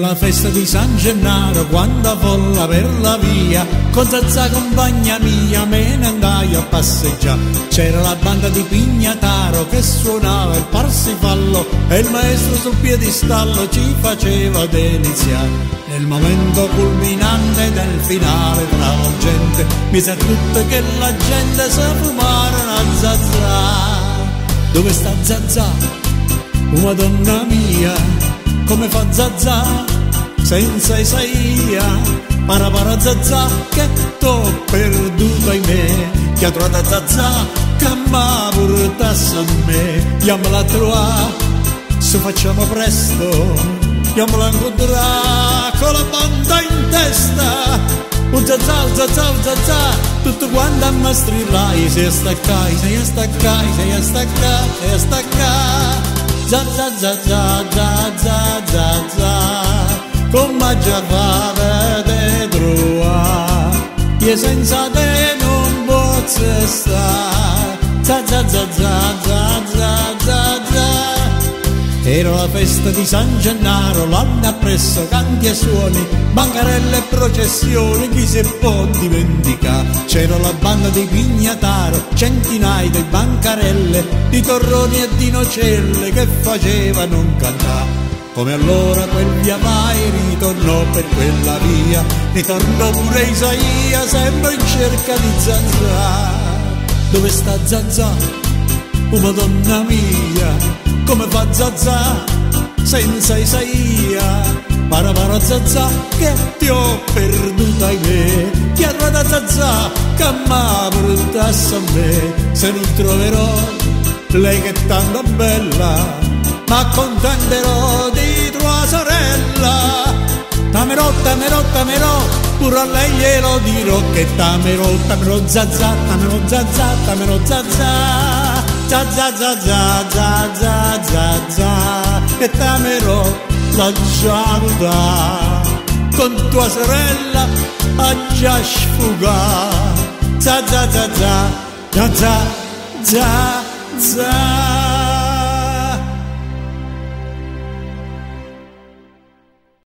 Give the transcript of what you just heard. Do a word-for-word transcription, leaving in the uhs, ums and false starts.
la festa di San Gennaro, quando folla per la via, con Zazà compagna mia me ne andai a passeggiare. C'era la banda di Pignataro che suonava il Parsifallo e il maestro sul piedistallo ci faceva deliziare. Nel momento culminante del finale tra la gente, mi sa tutto che la gente sa fumare una Zazà. Dove sta Zazà? Una donna mia, come fa Zazà senza Isaia? Para para Zazà che t'ho perduto in me, che ha trovato Zazà che m'ha portato a me. Andiamola a trovare, se facciamo presto, andiamola a incontrare con la banda in testa. Un Zazà, un Zazà, un Zazà, tutto quanto a me strillai. Sei a staccai, sei a staccai, sei a staccai, sei a staccai. Zazà, zazà, zazà, zazà, come già fa vedere trovare, io senza te non posso stare. Zazà, zazà, zazà, zazà. Era la festa di San Gennaro, l'anno appresso canti e suoni, bancarelle e processioni, chi si può dimenticare? C'era la banda di Pignataro, centinaia di bancarelle, di torroni e di nocelle che facevano cantare. Come allora quel via vai ritornò per quella via, ritornò pure Isaia sempre in cerca di Zazà. Dove sta Zazà? Oh Madonna mia, come fa Zazà senza Isaia? Para para Zazà che ti ho perduta in me, chi ha trovato Zazà che m'ha portato a me. Se non troverò lei che è tanto bella, m'accontenterò di tua sorella. Tamerò, tamerò, tamerò, pure a lei glielo dirò che tamerò, tamerò Zazà, tamerò Zazà, tamerò Zazà. Zazà, zazà, zazà, zazà, e tamerò la giaruda con tua sorella a già sfugare. Zazà, zazà, zazà, zazà.